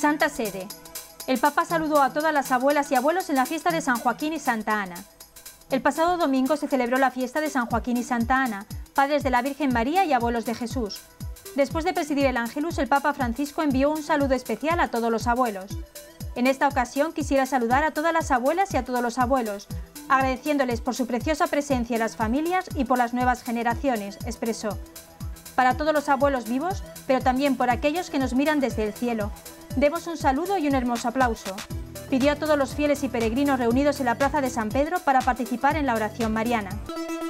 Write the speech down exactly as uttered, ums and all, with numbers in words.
Santa Sede. El Papa saludó a todas las abuelas y abuelos en la fiesta de San Joaquín y Santa Ana. El pasado domingo se celebró la fiesta de San Joaquín y Santa Ana, padres de la Virgen María y abuelos de Jesús. Después de presidir el Ángelus, el Papa Francisco envió un saludo especial a todos los abuelos. En esta ocasión quisiera saludar a todas las abuelas y a todos los abuelos, agradeciéndoles por su preciosa presencia en las familias y por las nuevas generaciones, expresó. Para todos los abuelos vivos, pero también por aquellos que nos miran desde el cielo, demos un saludo y un hermoso aplauso. Pidió a todos los fieles y peregrinos reunidos en la plaza de San Pedro para participar en la oración mariana.